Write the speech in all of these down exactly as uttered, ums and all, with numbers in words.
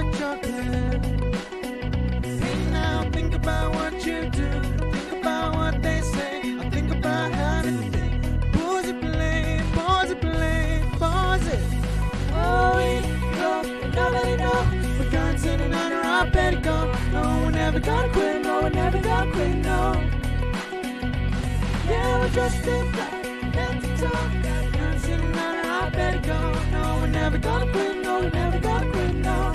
like chocolate. Hey now, think about what you do. Think about what they say. I think about how to think. Pause it, play, pause it, play, pause it. Oh, we go, nobody know. We're going to the night or I better go. No, we're never gonna quit, no, we're never gonna quit, no. Yeah, we're dressed in black, head to toe. Going to the night or I better go. No, we're never gonna quit, no, we're never gonna quit, no.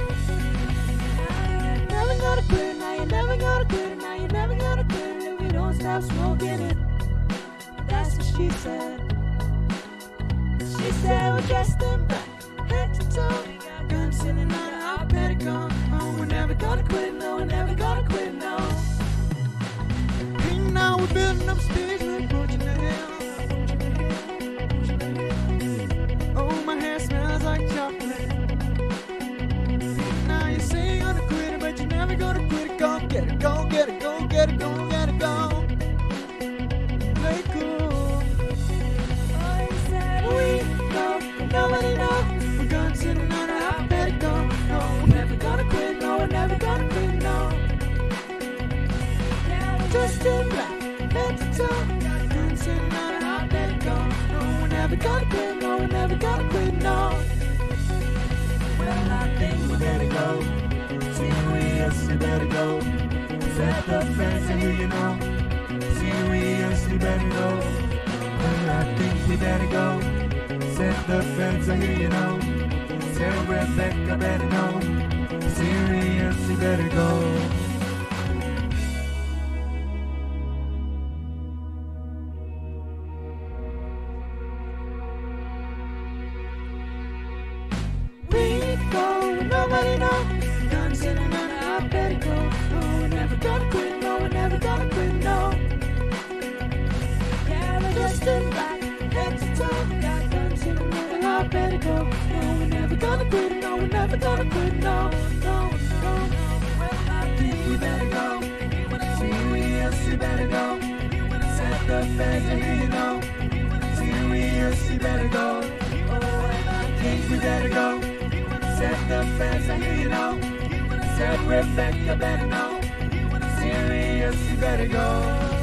Never gonna quit, now you're never gonna quit, now you're never gonna quit if we don't stop smoking it. That's what she said. She said we're dressed in black, head to toe. Guns in the night, I better go. Oh, we're never gonna quit, no, we're never gonna quit, no. Hey, now we're building up stage, we're approaching the hill. Oh, my hair smells like chocolate. Now you say you're gonna quit it, but you're never gonna quit it. Go get it, go get it, go get it, go get it, go. Play cool. Oh, you said we go, but nobody knows. We're going to the night, I better go. No, we're never gonna quit, no, we're never gonna quit, no. Yeah, we're just in black, head to toe. Going to the night, I better go. No, we're never gonna quit, no, we're never gonna quit, no. Well, I think we better go. Serious, we better go. Set the fence and who you know. Serious, we better go. Well, I think we better go. Set the fence and who you know. Tell Rebecca better know. Serious, we better go. Nobody knows. Guns in the night, I better go. No, we're never gonna quit. No, we're never gonna quit. No. Yeah, we're just in black, head to toe. Got guns in the night, I better go. No, we're never gonna quit. No, we're never gonna quit. No, no, no. Well, I think we better go. Serious, we better go. Set the fence and here you know. Serious, we better go. Oh, well, I think we better go. Set the fence and here you know. Said Rebecca better know. Serious, you better go.